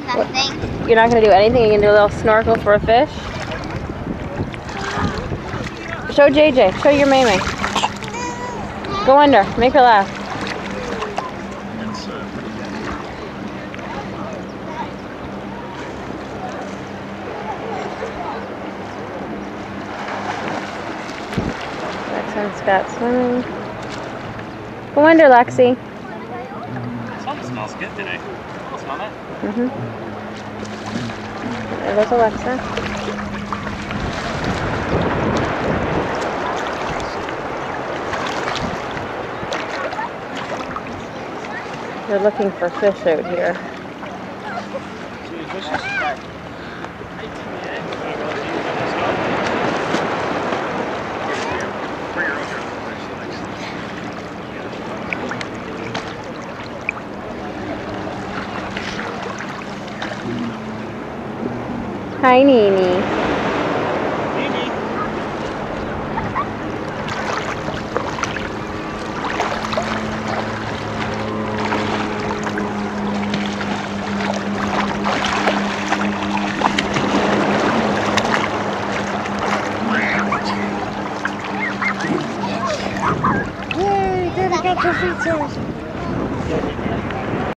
Nothing. You're not going to do anything? You're going to do a little snorkel for a fish? Show JJ. Show your Maymay. Go under. Make her laugh. Lex Scott swimming. Go under, Lexi. Something smells good today. Smell that? There goes Alexa. We're looking for fish out here. Hi, Nini. Yay, Daddy got your features.